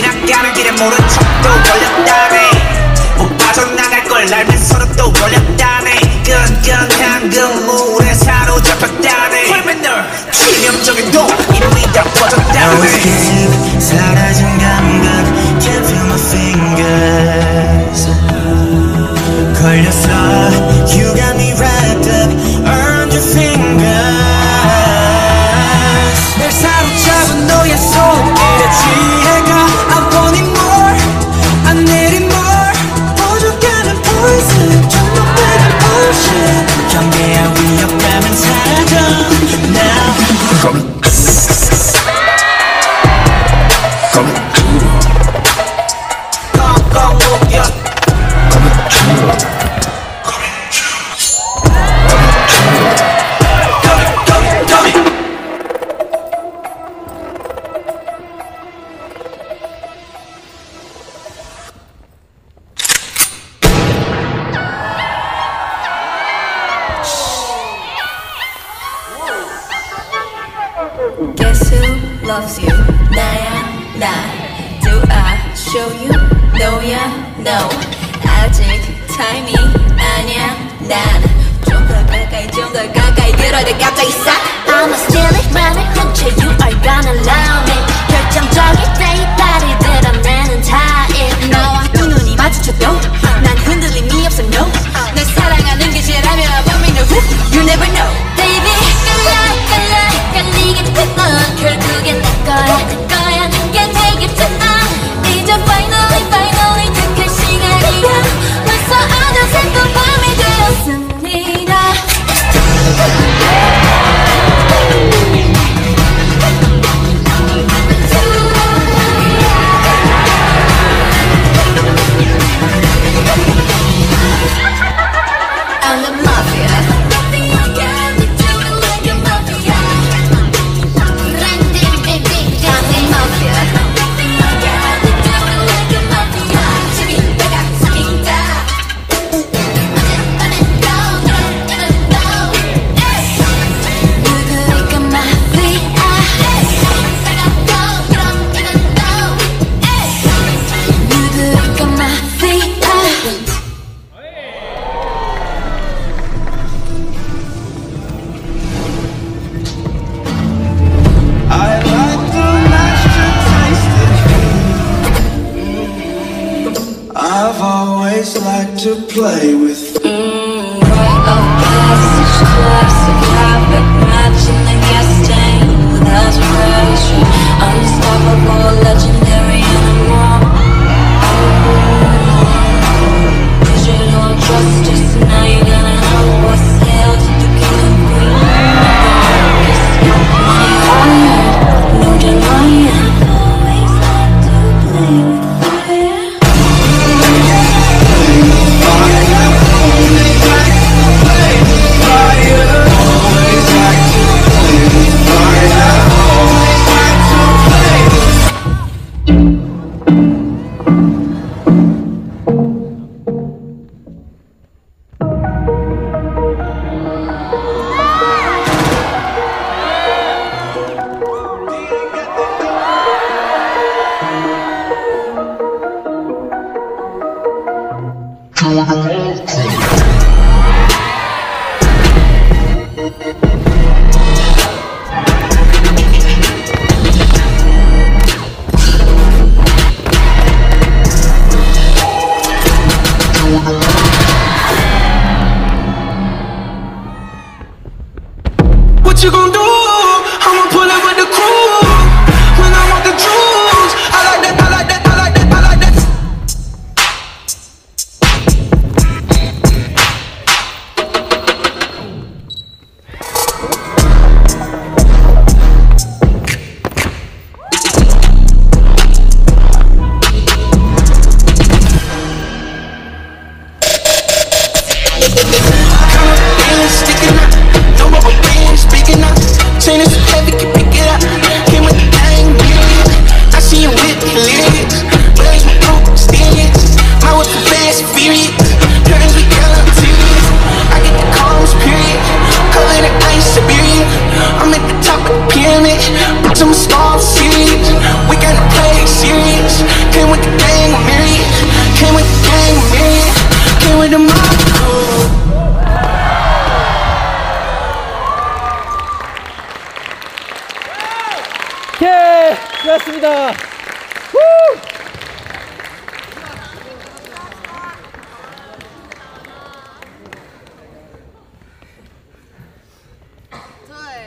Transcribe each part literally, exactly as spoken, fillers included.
지나가는 길에 모른 척도 걸렸다네. 못 빠져나갈 걸 알면서도 또 걸렸다네. 끈끈한 그물에 사로잡혔다네. 헐면 널 치명적인 도 이미 다 퍼졌다네. 사라진 감각 Can't feel my fingers 걸렸어 You got me wrapped up around your fingers 널 사로잡은 너의 손길에 취해가 I want it more I need it more 부족하는 poison 중독되는 ocean 경계와 위협감은 사라져 Now Guess who loves you? 나야 나 Do I show you? No야 no 아직 타임이 아니야 난 좀 더 가까이 좀 더 가까이 그러다 갑자기 싹 I'ma steal it 맘을 훔쳐 You are gonna love me 결정적일 때 이 다리 드러내는 타입 나와 두 눈이 마주쳐도 난 흔들림이 없어 no 널 사랑하는 게 죄라면 But me know who You never know Baby 깔라 깔라 깔리겠던 넌 결국엔 내 거야 내 거야 Can't take it tonight 이제 finally finally 택할 시간이야 벌써 어느새 또 밤이 되었습니다 I'm the mafia I've always liked to play with Mm, right of passage, classic habit, matching the gas tank with aspiration. Unstoppable, legendary animal. Oh, digital justice, now you're gonna know what's hell to the king of green. Money higher, no denying. Always like to play with fire. What you gon' do? I'ma pull it with the crew. When I want the juice, I like that, I like that, I like that, I like that.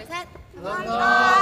셋. 감사합니다.